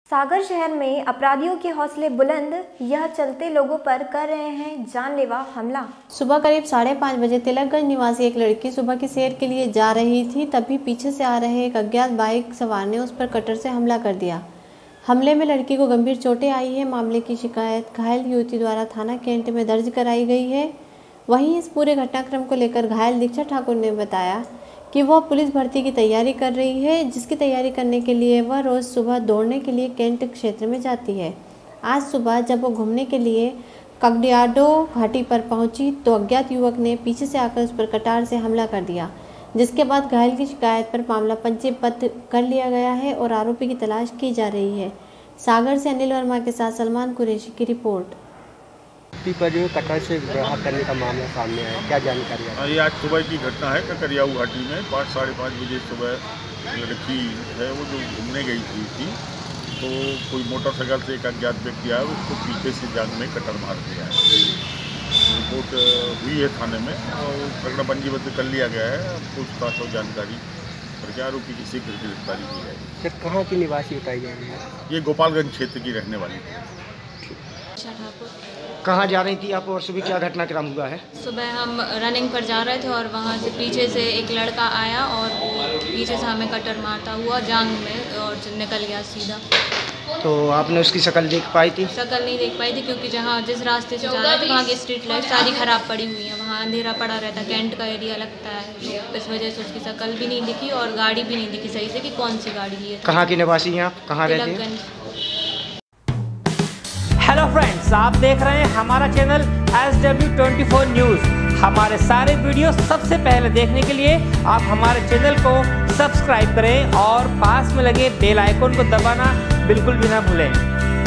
सागर शहर में अपराधियों के हौसले बुलंद, यह चलते लोगों पर कर रहे हैं जानलेवा हमला। सुबह करीब 5:30 बजे तिलकगंज निवासी एक लड़की सुबह की सैर के लिए जा रही थी। तभी पीछे से आ रहे एक अज्ञात बाइक सवार ने उस पर कटर से हमला कर दिया। हमले में लड़की को गंभीर चोटें आई है। मामले की शिकायत घायल युवती द्वारा थाना कैंट में दर्ज कराई गई है। वहीं इस पूरे घटनाक्रम को लेकर घायल दीक्षा ठाकुर ने बताया कि वह पुलिस भर्ती की तैयारी कर रही है, जिसकी तैयारी करने के लिए वह रोज़ सुबह दौड़ने के लिए कैंट क्षेत्र में जाती है। आज सुबह जब वो घूमने के लिए कगडियाडो घाटी पर पहुंची तो अज्ञात युवक ने पीछे से आकर उस पर कटार से हमला कर दिया, जिसके बाद घायल की शिकायत पर मामला पंजीबद्ध कर लिया गया है और आरोपी की तलाश की जा रही है। सागर से अनिल वर्मा के साथ सलमान कुरैशी की रिपोर्ट। पर जो कटर से प्रहार करने का मामला सामने आया, क्या जानकारी है? ये आज सुबह की घटना है। ककरियाऊ घाटी में 5-5:30 बजे सुबह लड़की है वो जो घूमने गई थी तो कोई मोटरसाइकिल से एक अज्ञात व्यक्ति आया, उसको पीछे से जांग में कटर मार दिया है। रिपोर्ट हुई है थाने में और प्रकरण पंजीबद्ध कर लिया गया है। पूछताछ और जानकारी करके आरोपी की शीघ्र गिरफ्तारी की जाएगी। सर, कहाँ की निवासी बताई गई है? ये गोपालगंज क्षेत्र की रहने वाली है। कहाँ जा रही थी आप और सुबह क्या घटनाक्रम हुआ है? सुबह हम रनिंग पर जा रहे थे और वहाँ से पीछे से एक लड़का आया और पीछे से हमें कटर मारता हुआ जांग में और निकल गया सीधा। तो आपने उसकी शक्ल देख पाई थी? शक्ल नहीं देख पाई थी क्योंकि जिस रास्ते से जा रहे थे वहाँ की स्ट्रीट लाइट सारी खराब पड़ी हुई है। वहाँ अंधेरा पड़ा रहता, कैंट का एरिया लगता है, तो इस वजह से उसकी शक्ल भी नहीं दिखी और गाड़ी भी नहीं दिखी सही से कि कौन सी गाड़ी है। कहाँ की निवासी हैं आप? कहाँ रहते हैं? हेलो फ्रेंड्स, आप देख रहे हैं हमारा चैनल SW24 न्यूज़। हमारे सारे वीडियो सबसे पहले देखने के लिए आप हमारे चैनल को सब्सक्राइब करें और पास में लगे बेल आइकन को दबाना बिल्कुल भी ना भूलें।